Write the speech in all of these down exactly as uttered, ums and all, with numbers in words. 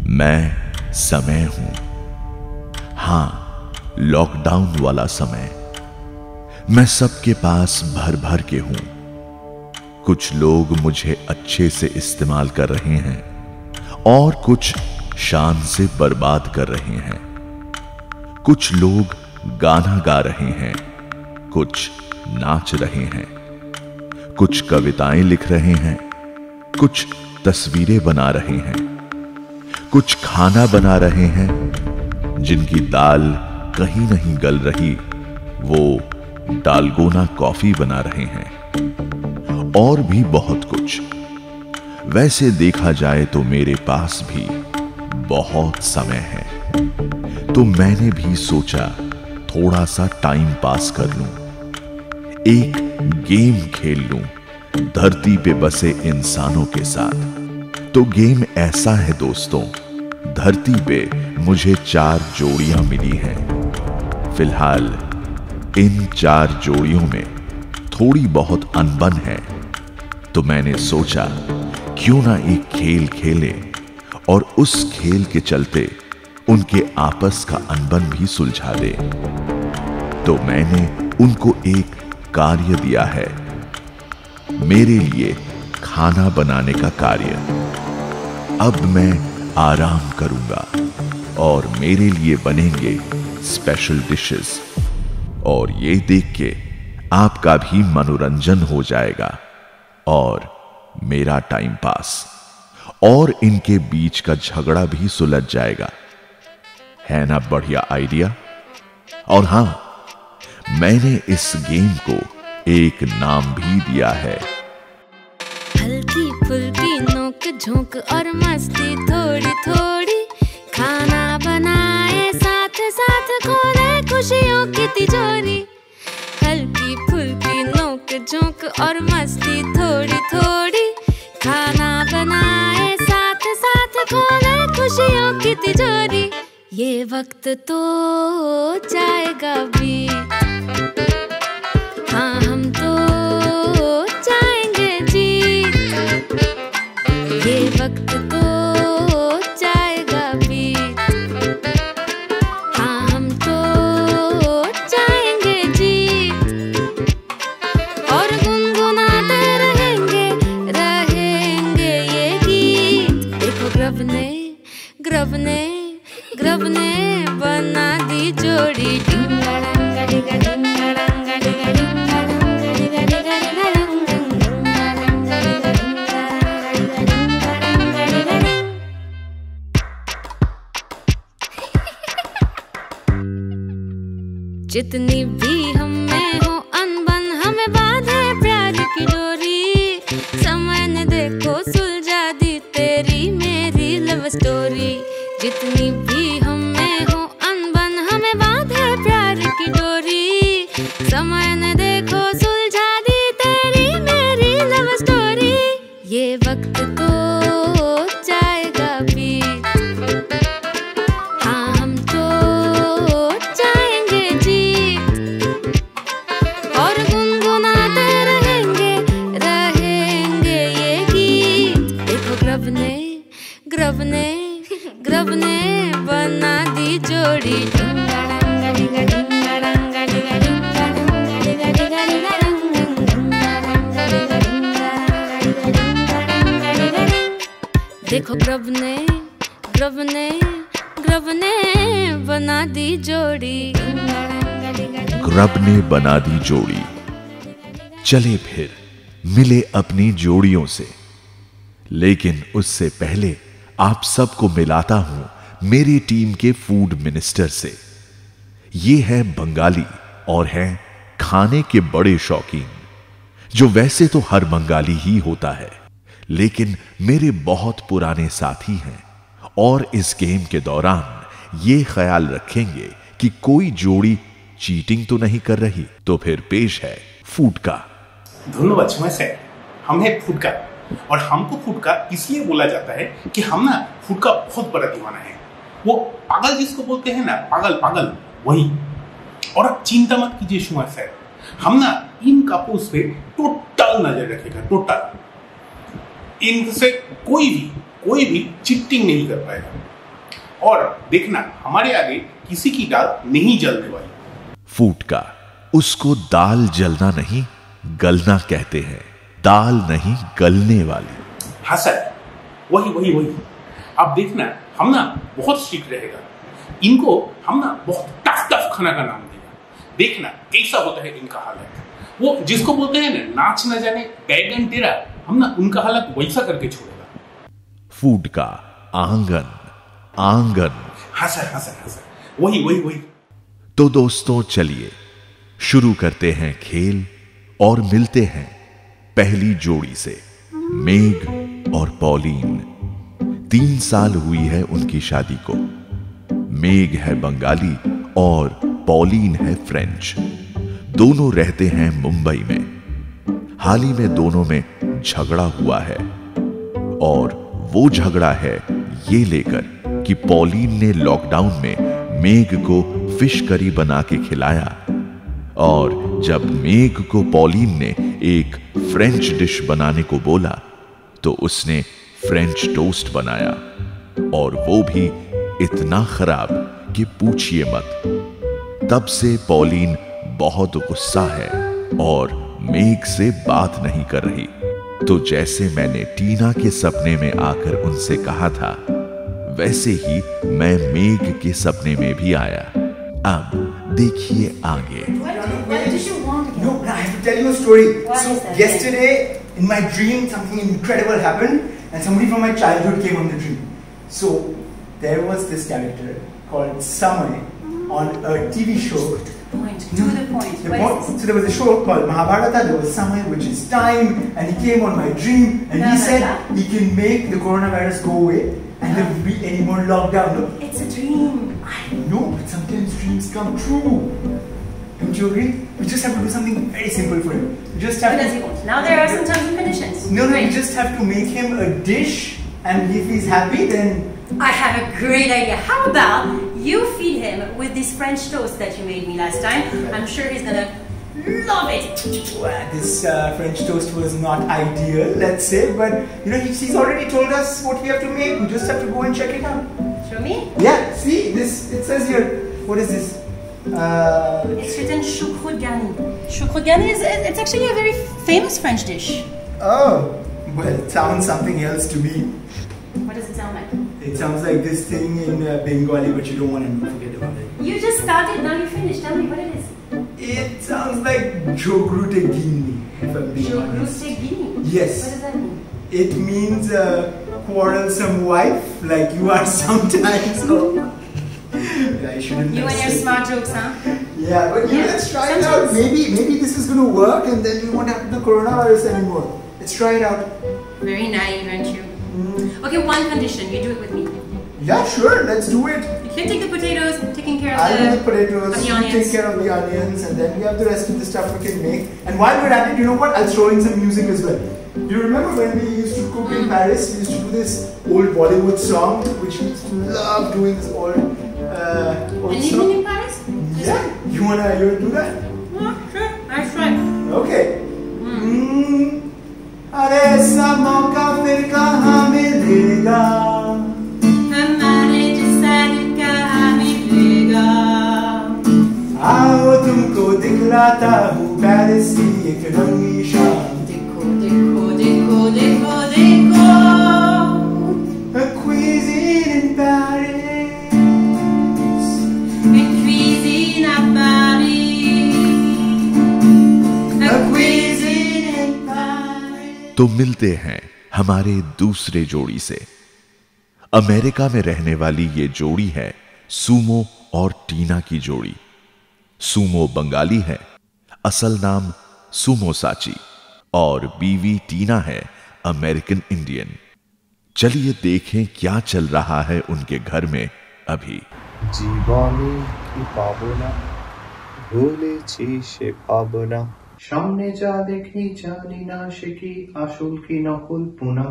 मैं समय हूं। हां, लॉकडाउन वाला समय। मैं सबके पास भर भर के हूं। कुछ लोग मुझे अच्छे से इस्तेमाल कर रहे हैं और कुछ शान से बर्बाद कर रहे हैं। कुछ लोग गाना गा रहे हैं, कुछ नाच रहे हैं, कुछ कविताएं लिख रहे हैं, कुछ तस्वीरें बना रहे हैं, कुछ खाना बना रहे हैं। जिनकी दाल कहीं नहीं गल रही वो डालगोना कॉफी बना रहे हैं, और भी बहुत कुछ। वैसे देखा जाए तो मेरे पास भी बहुत समय है, तो मैंने भी सोचा थोड़ा सा टाइम पास कर लूं, एक गेम खेल लूं धरती पे बसे इंसानों के साथ। तो गेम ऐसा है दोस्तों, धरती पे मुझे चार जोड़ियां मिली हैं। फिलहाल इन चार जोड़ियों में थोड़ी बहुत अनबन है, तो मैंने सोचा क्यों ना एक खेल खेलें और उस खेल के चलते उनके आपस का अनबन भी सुलझा दे। तो मैंने उनको एक कार्य दिया है, मेरे लिए खाना बनाने का कार्य। अब मैं आराम करूंगा और मेरे लिए बनेंगे स्पेशल डिशेस, और ये देख के आपका भी मनोरंजन हो जाएगा और मेरा टाइम पास, और इनके बीच का झगड़ा भी सुलझ जाएगा। है ना बढ़िया आइडिया? और हां, मैंने इस गेम को एक नाम भी दिया है। हल्की फुल्की नोक झोंक और मस्ती थोड़ी थोड़ी, खाना बनाए साथ साथ खोले खुशियों की तिजोरी। हल्की फुल्की नोक झोंक और मस्ती थोड़ी थोड़ी, खाना बनाए साथ साथ खोले खुशियों की तिजोरी। ये वक्त तो जाएगा भी, हाँ हम तो जाएंगे जी। ये वक्त तो जाएगा भी, हाँ हम तो जाएंगे जी। और गुनगुनाते रहेंगे रहेंगे ये गीत। देखो ग्रब ने ग्रब ने ग्रब ने बना दी जोड़ी। जितनी भी हम में हो अनबन, हमें बांधे प्यार की डोरी। समय ने देखो सुलझा दी तेरी मेरी लव स्टोरी। जितनी भी हम में हो अनबन, हमें बांधे प्यार की डोरी। समय ने देखो सुलझा दी तेरी मेरी लव स्टोरी। ये वक्त तो जाएगा भी, हाँ हम तो जाएंगे जी। और गुनगुनाते रहेंगे रहेंगे ये गीत। देखो ग्रब ने ग्रब ने ग्रब ने बना दी जोड़ी। देखो ग्रब ने ग्रब ने ग्रब ने बना दी जोड़ी। ग्रब ने बना दी जोड़ी। चले फिर मिले अपनी जोड़ियों से, लेकिन उससे पहले आप सबको मिलाता हूं मेरी टीम के फूड मिनिस्टर से। ये है बंगाली और है खाने के बड़े शौकीन, जो वैसे तो हर बंगाली ही होता है, लेकिन मेरे बहुत पुराने साथी हैं और इस गेम के दौरान ये ख्याल रखेंगे कि कोई जोड़ी चीटिंग तो नहीं कर रही। तो फिर पेश है फुटका। धन्यवाद सर, हम है फुटका, और हमको फुटका इसलिए बोला जाता है कि हम ना फुटका बहुत बड़ा दीवाना है। वो पागल जिसको बोलते हैं ना, पागल पागल वही। और आप चिंता मत कीजिए सुमा सर, हम ना इन कपल्स पे टोटल नजर रखेगा, टोटल। इनसे कोई भी कोई भी चीटिंग नहीं कर पाएगा। और देखना हमारे आगे किसी की दाल नहीं जलने वाली। फूटका, उसको दाल जलना नहीं गलना कहते हैं, दाल नहीं गलने वाली। हाँ सर, वही वही वही। अब देखना हम ना बहुत स्ट्रिक्ट रहेगा, इनको हम ना बहुत टफ टफ खाना का नाम देगा। देखना कैसा होता है इनका हालत। वो जिसको बोलते हैं ना नाच न जाने बैगन तेरा, हम ना उनका हालत वैसा करके छोड़ेगा। फूटका, आंगन आंगन। हाँ सर हाँ सर हाँ सर, वही वही वही। तो दोस्तों चलिए शुरू करते हैं खेल और मिलते हैं पहली जोड़ी से, मेघ और पॉलीन। तीन साल हुई है उनकी शादी को। मेघ है बंगाली और पॉलीन है फ्रेंच। दोनों रहते हैं मुंबई में। हाल ही में दोनों में झगड़ा हुआ है और वो झगड़ा है ये लेकर कि पॉलीन ने लॉकडाउन में मेघ को फिश करी बना के खिलाया, और जब मेघ को पॉलीन ने एक फ्रेंच डिश बनाने को बोला तो उसने फ्रेंच टोस्ट बनाया, और वो भी इतना खराब कि पूछिए मत। तब से पॉलीन बहुत गुस्सा है और मेघ से बात नहीं कर रही। तो जैसे मैंने टीना के सपने में आकर उनसे कहा था, वैसे ही मैं मेघ के सपने में भी आया। अब देखिए आगे। What did you want again? No, I have to tell you a story. What so is that? yesterday, in my dream, something incredible happened, and somebody from my childhood came on the dream. So there was this character called Samay on a T V show. Point. To the point. The What point- is this? so there was a show called Mahabharata. There was Samay, which is time, and he came on my dream, and he said he can make the coronavirus go away, and there won't be any more lockdown. No, It's a dream. I know, but sometimes dreams come true. Don't you agree? We just have to do something very simple for him. We just have What to. does he want? Now there are some terms and conditions. No, no, we Great. just have to make him a dish, and if he's happy, then. I have a great idea. How about you feed him with this French toast that you made me last time? I'm sure he's gonna love it. Well, this uh, French toast was not ideal, let's say, but you know, he's, he's already told us what we have to make. We just have to go and check it out. Show me. Yeah, see, this it says here. What is this? Uh, It's written choucroute garni. Choucroute garni is it's actually a very famous French dish. oh, well, it sounds something else to me. What does it sound like? It sounds like this thing in uh, Bengali, but you don't want to forget about it. You just started, now you finished. Tell me what it is. It sounds like jogrute gini, if I'm being honest. Choucroute guini. Yes. What does that mean? It means a quarrelsome wife, like you are sometimes. Oh. Yeah, I shouldn't You have and your said- smart jokes, huh? Yeah, but yeah, Yeah, let's try it sometimes. out. Maybe, maybe this is going to work, and then we won't have the coronavirus anymore. Let's try it out. Very naive, aren't you? Okay, one condition. You do it with me. Yeah, sure. Let's do it. You can take the potatoes, taking care of I'll the, do the potatoes. of the You onions. take care of the onions, and then we have the rest of the stuff we can make. And while we're at it, you know what? I'll throw in some music as well. You remember when we used to cook in Paris? We used to do this old Bollywood song, which we used to love doing. This old, uh, old An song. evening in Paris? Yeah, you wanna you wanna do that? Yeah, sure. Nice try. Okay. Mm. अरे ऐसा मौका फिर कहाँ मिलेगा? हमारे जैसा कहाँ मिलेगा? आओ तुमको दिखलाता हूँ पेरिस की एक रंगी शाम। देखो देखो देखो देखो देखो A cuisine in Paris. Une cuisine à Paris. A cuisine in Paris. तो मिलते हैं हमारे दूसरे जोड़ी से। अमेरिका में रहने वाली ये जोड़ी है सूमो और टीना की जोड़ी। सूमो बंगाली है, असल नाम सूमो साची, और बीवी टीना है अमेरिकन इंडियन। चलिए देखें क्या चल रहा है उनके घर में अभी। জীবনে কি পাবো না ভুলেছি সে পাবো না সামনে যা দেখি জানি না সে কি আসল কি নকল পোনা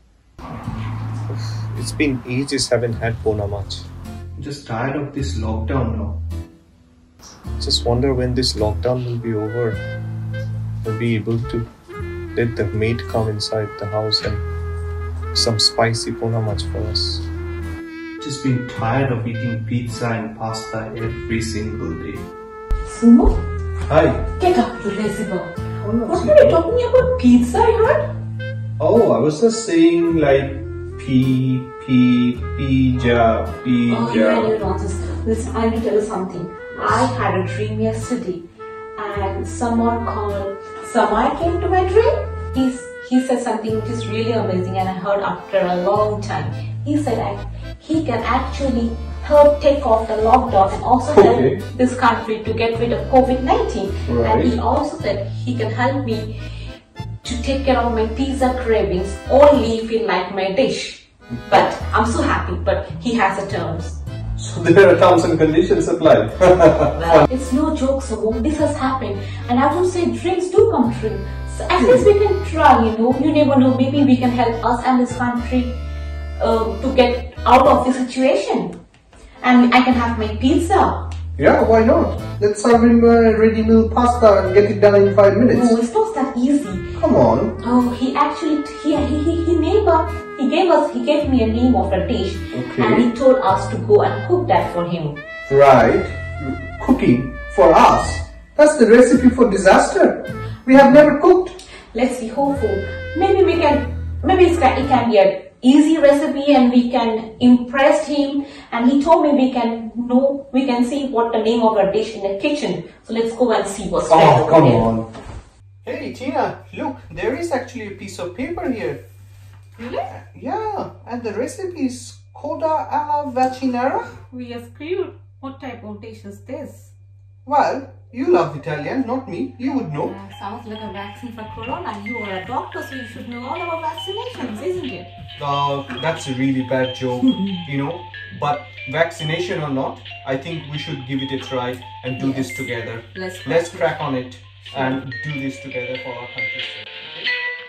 It's been ages haven't had pona much. Just tired of this lockdown now. Just wonder when this lockdown will be over. We'll be able to let the maid come inside the house and some spicy pona much for us. Just been tired of eating pizza and pasta every single day. Sumo? Hi. Get up, you lazy bird. What were you talking about? Pizza, yaar? Oh, I was just saying like P, P, pizza, pizza. Oh, yeah, you nonsense. Listen, I will tell you something. I had a dream yesterday, and someone called Samay came to my dream. He's, he said something which is really amazing, and I heard after a long time. He said I, he can actually help take off the lockdown and also Okay. help this country to get rid of COVID nineteen. Right. And he also said he can help me to take care of my pizza cravings only if you like my dish. But I'm so happy, but he has the terms. So there are terms and conditions applied. Well, it's no joke, so this has happened, and I would say dreams do come true. So at least we can try, you know. You never know. Maybe we can help us and this country uh, to get out of the situation, and I can have my pizza. Yeah, why not? Let's serve him a ready-meal pasta and get it done in five minutes. No, it's not that easy. Come on. Oh, he actually he he he, he made a, he gave us he gave me a name of a dish, Okay. and he told us to go and cook that for him. Right. Cooking for us. That's the recipe for disaster. We have never cooked. Let's be hopeful. Maybe we can. Maybe it's, it can be an easy recipe, and we can impress him. And he told me we can know, we can see what the name of our dish in the kitchen. So let's go and see what's there. Oh, come there. on. Hey, Tina, look, there is actually a piece of paper here. Really? Yeah, and the recipe is coda alla vaccinara. We are screwed. What type of dish is this? Well, you love Italian, not me. You would know. Uh, sounds like a vaccine for corona. You are a doctor, so you should know all about vaccinations, isn't it? Uh, that's a really bad joke, you know. But vaccination or not, I think we should give it a try and do Yes. this together. Let's crack Let's it. crack on it and do this together for our country's sake. Okay?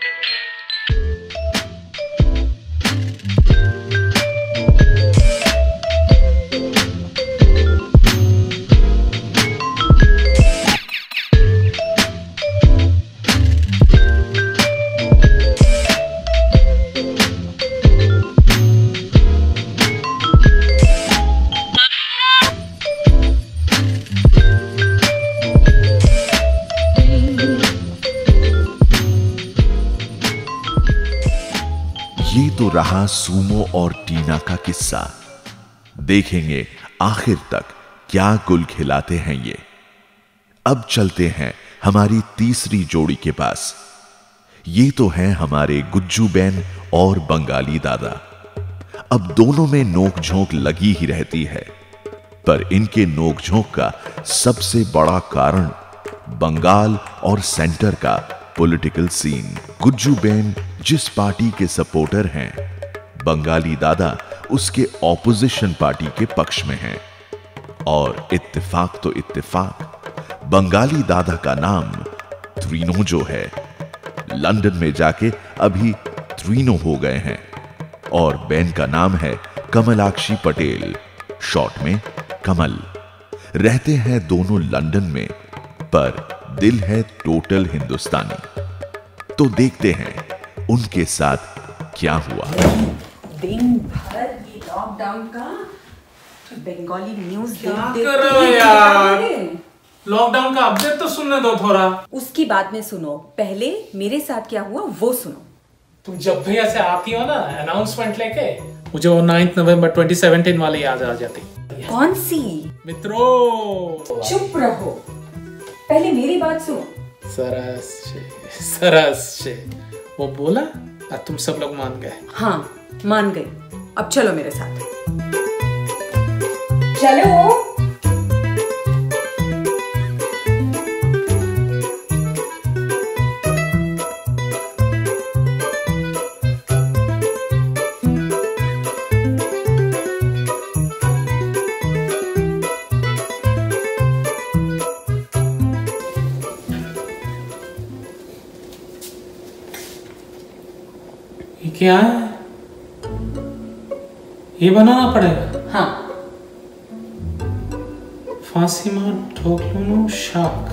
ये तो रहा Sumo और टीना का किस्सा। देखेंगे आखिर तक क्या गुल खिलाते हैं ये। अब चलते हैं हमारी तीसरी जोड़ी के पास। ये तो हैं हमारे गुज्जू बैन और बंगाली दादा। अब दोनों में नोक झोंक लगी ही रहती है, पर इनके नोक झोंक का सबसे बड़ा कारण बंगाल और सेंटर का पॉलिटिकल सीन। गुज्जू बैन जिस पार्टी के सपोर्टर हैं, बंगाली दादा उसके ऑपोजिशन पार्टी के पक्ष में हैं। और इत्तेफाक तो इत्तेफाक, बंगाली दादा का नाम त्रीनो जो है, लंदन में जाके अभी त्रीनो हो गए हैं। और बैन का नाम है कमलाक्षी पटेल, शॉर्ट में कमल। रहते हैं दोनों लंदन में, पर दिल है टोटल हिंदुस्तानी। तो देखते हैं उनके साथ क्या हुआ। दिन भर ये लॉकडाउन का बंगाली न्यूज देख क्या देख कर के रहे हो ही यार? चिढ़ा रहे। लॉकडाउन का अपडेट तो सुनने दो थोड़ा। उसकी बाद में सुनो, पहले मेरे साथ क्या हुआ वो सुनो। तुम जब भी ऐसे आती हो ना अनाउंसमेंट लेके, मुझे वो नाइन्थ नवंबर ट्वेंटी सेवनटीन वाली याद आ जाती। कौन सी? मित्रों चुप रहो, पहले मेरी बात सुनो। सरस छे सरस छे वो बोला और तुम सब लोग मान गए। हाँ मान गई, अब चलो मेरे साथ। चलो। ये क्या है? ये बनाना पड़ेगा। हाँ फांसी मार ठोक लो शाक।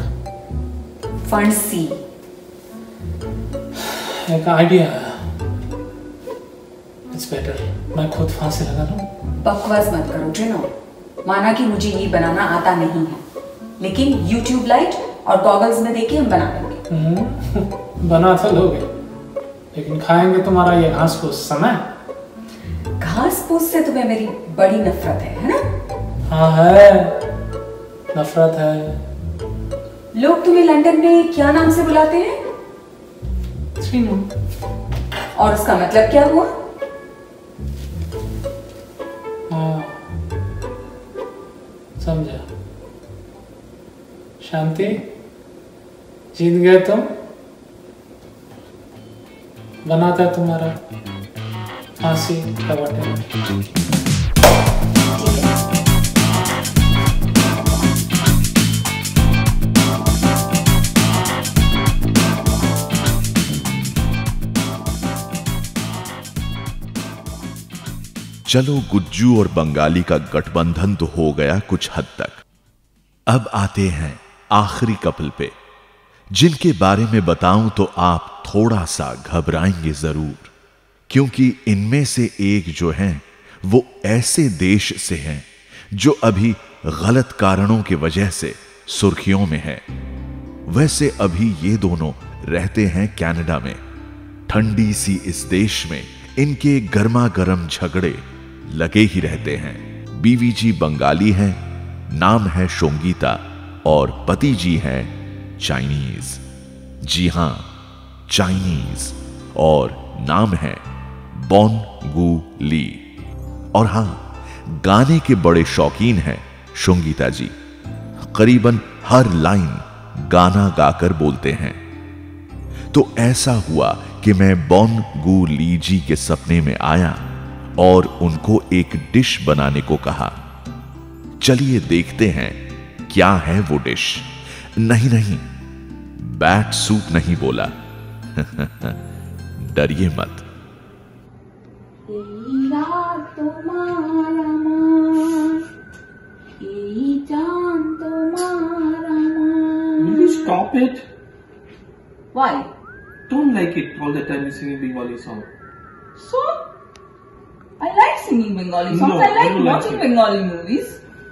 फांसी। एक आइडिया है। It's better. मैं खुद फांसी लगा लूं। बकवास मत करो जिनो। माना कि मुझे ये बनाना आता नहीं है, लेकिन YouTube लाइट और गॉगल्स में देख के हम बना लेंगे। बना तो लोगे, लेकिन खाएंगे तुम्हारा ये घास फूस समय। घास फूस से तुम्हें मेरी बड़ी नफरत है, है ना? हाँ है, नफरत है। लोग तुम्हें लंदन में क्या नाम से बुलाते हैं? श्रीनू। और उसका मतलब क्या हुआ? हाँ, समझा। शांति, जीत गए तुम। बनाता है तुम्हारा फांसी का बटन। चलो गुज्जू और बंगाली का गठबंधन तो हो गया कुछ हद तक। अब आते हैं आखिरी कपल पे, जिनके बारे में बताऊं तो आप थोड़ा सा घबराएंगे जरूर, क्योंकि इनमें से एक जो हैं वो ऐसे देश से हैं जो अभी गलत कारणों की वजह से सुर्खियों में है। वैसे अभी ये दोनों रहते हैं कनाडा में। ठंडी सी इस देश में इनके गर्मा गर्म झगड़े लगे ही रहते हैं। बीवी जी बंगाली हैं, नाम है शोंगीता, और पति जी हैं चाइनीज। जी हां, चाइनीज, और नाम है बॉन गू ली। और हां, गाने के बड़े शौकीन हैं शोंगीता जी। करीबन हर लाइन गाना गाकर बोलते हैं। तो ऐसा हुआ कि मैं बॉन गू ली जी के सपने में आया और उनको एक डिश बनाने को कहा। चलिए देखते हैं क्या है वो डिश। नहीं नहीं, बैट सूप नहीं बोला। डरिए मत। Will you stop it? Why? Don't like it all the time you singing Bengali song. So, I like singing Bengali songs. No, I like I don't like watching it. Bengali movies.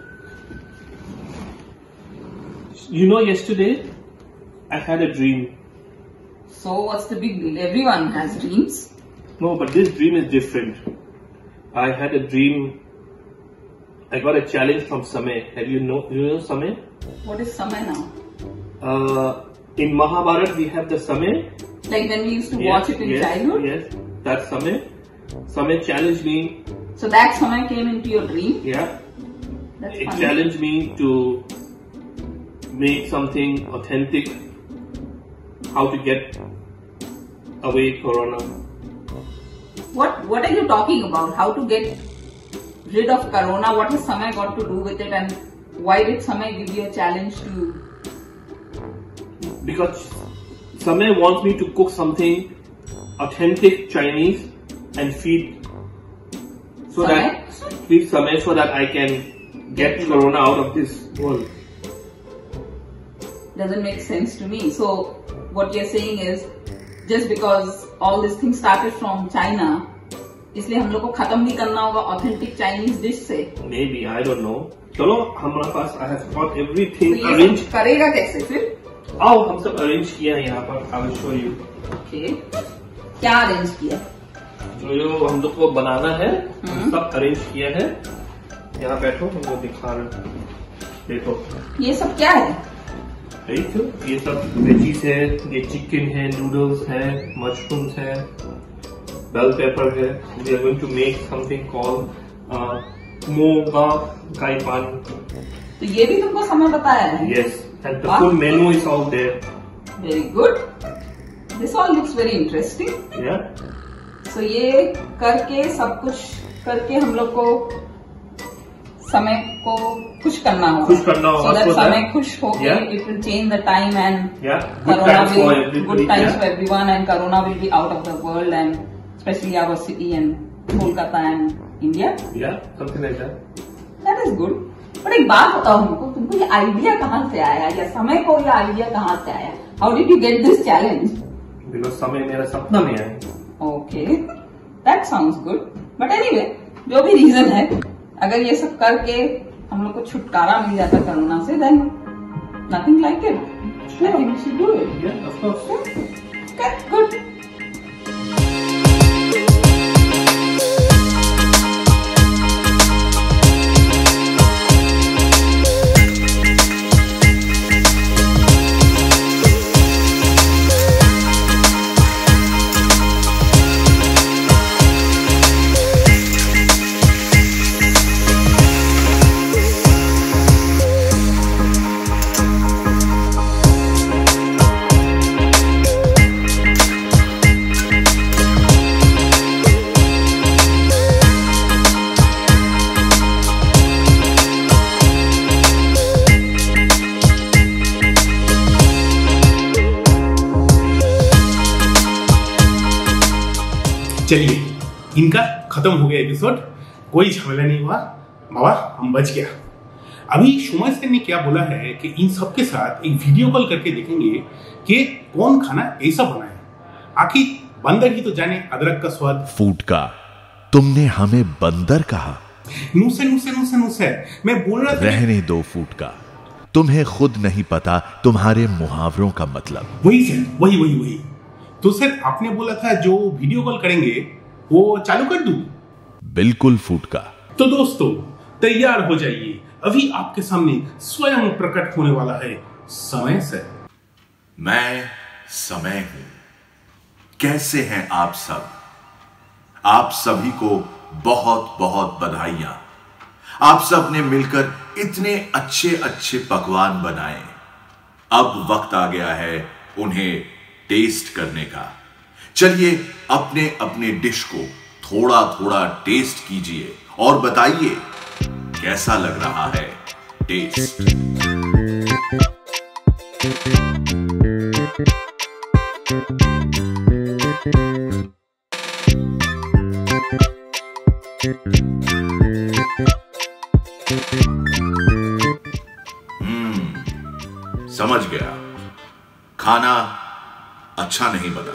You know, yesterday I had a dream. So, what's the big deal? Everyone has dreams. No, but this dream is different. I had a dream. I got a challenge from Samay. Have you know? You know Samay? What is Samay now? Uh, in Mahabharata we have the Samay. Like when we used to Yes, watch it in yes, childhood? Yes, that's Samay. Samay challenged me. So that Samay came into your dream? Yeah. That's It funny. challenged me to make something authentic. How to get away Corona. What What are you talking about? How to get rid of Corona? What has Samay got to do with it? And why did Samay give you a challenge to? Because Samay wants me to cook something authentic Chinese and feed so Samay? that feed Samay so that I can get Corona out of this world. Doesn't make sense to me. So what you're saying is just because all this thing started from China, इसलिए हम लोग को खत्म भी करना होगा authentic Chinese dish से. Maybe, I don't know. चलो हमारे पास I have got everything तो ये arranged. सब करेगा कैसे फिर? आओ हम सब अरेंज किया है यहाँ पर. I will show you. Okay. क्या अरेंज किया? जो जो हम लोग को बनाना है हम सब अरेंज किया है. यहाँ बैठो, हमको दिखा रहे. देखो ये सब क्या है? देखो ये सब वेजीज है, ये चिकन है, नूडल्स है, मशरूम्स है, बेल पेपर है. We are going to make something called moo goo gai pan. तो ये भी तुमको समय बताया है? Yes, and the full menu is out there. Very good. This all looks very interesting. या So ये करके सब कुछ करके हम लोग को समय को खुश करना होगा. खुश करना होगा. So that So that- समय खुश होके Yeah. it will change the time and या good Corona times for will everybody. good times for everyone and Corona will be out of the world and especially our city and Kolkata and India. या something like that. That is good. पर एक बात बताओ हमको, तुमको ये idea कहाँ से आया या समय को ये आइडिया कहाँ से आया? How did you get this challenge? Because समय मेरा सपना में है. Okay, that that sounds good, but anyway जो भी रीजन है, अगर ये सब करके हम लोग को छुटकारा मिल जाता कोरोना से, then nothing like it. I think we should do it. Yeah, of course. Okay, good. चलिए, इनका खत्म हो गया एपिसोड, कोई झमेला नहीं हुआ बाबा, हम बच गया. अभी सुमय सर ने क्या बोला है कि इन सबके साथ एक वीडियो कॉल करके देखेंगे कि कौन खाना कैसा बना है. आखिर बंदर ही तो जाने अदरक का स्वाद. फूड का तुमने हमें बंदर कहा? नुसे नुसे नुसे नुसे मैं बोल रहा था. रहने दो फूड का, तुम्हें खुद नहीं पता तुम्हारे मुहावरों का मतलब. वही सर, वही वही वही तो सर आपने बोला था जो वीडियो कॉल करेंगे वो चालू कर दूं? बिल्कुल फूड का. तो दोस्तों तैयार हो जाइए, अभी आपके सामने स्वयं प्रकट होने वाला है समय सर. मैं समय हूं. कैसे हैं आप सब? आप सभी को बहुत बहुत बधाइयां. आप सब ने मिलकर इतने अच्छे अच्छे पकवान बनाए. अब वक्त आ गया है उन्हें टेस्ट करने का. चलिए अपने अपने डिश को थोड़ा थोड़ा टेस्ट कीजिए और बताइए कैसा लग रहा है टेस्ट. हम्म समझ गया, खाना अच्छा नहीं बना.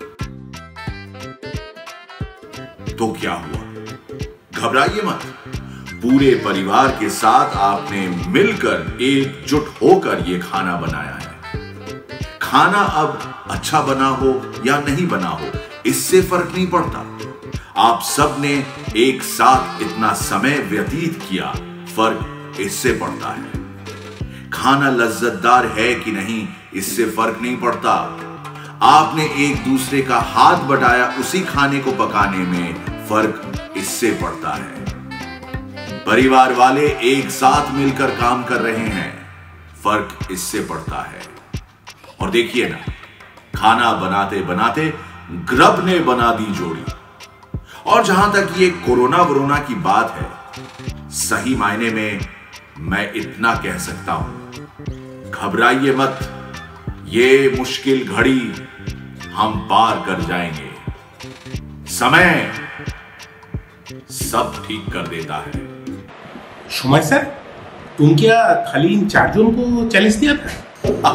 तो क्या हुआ? घबराइए मत. पूरे परिवार के साथ आपने मिलकर एकजुट होकर यह खाना बनाया है. खाना अब अच्छा बना हो या नहीं बना हो, इससे फर्क नहीं पड़ता. आप सब ने एक साथ इतना समय व्यतीत किया, फर्क इससे पड़ता है. खाना लज्जतदार है कि नहीं, इससे फर्क नहीं पड़ता. आपने एक दूसरे का हाथ बढ़ाया उसी खाने को पकाने में, फर्क इससे पड़ता है. परिवार वाले एक साथ मिलकर काम कर रहे हैं, फर्क इससे पड़ता है. और देखिए ना, खाना बनाते बनाते ग्रब ने बना दी जोड़ी. और जहां तक ये कोरोना वरोना की बात है, सही मायने में मैं इतना कह सकता हूं, घबराइए मत. ये मुश्किल घड़ी हम पार कर जाएंगे. समय सब ठीक कर देता है. सुमय सर, तुम क्या खाली इन चार जोन को चैलेंज दिया था?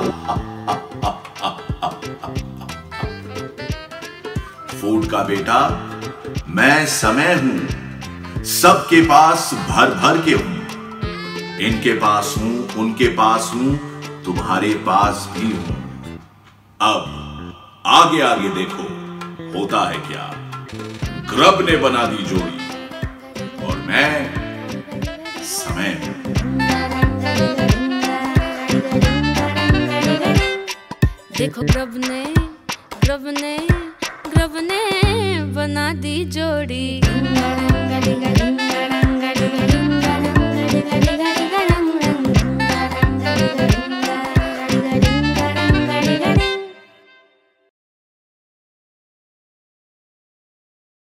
फूड का बेटा, मैं समय हूं. सबके पास भर भर के हूं. इनके पास हूं, उनके पास हूं, तुम्हारे पास भी हूं. अब आगे आगे देखो होता है क्या. ग्रब ने बना दी जोड़ी और मैं समय हूं. देखो ग्रब ने ग्रब ने ग्रब ने बना दी जोड़ी.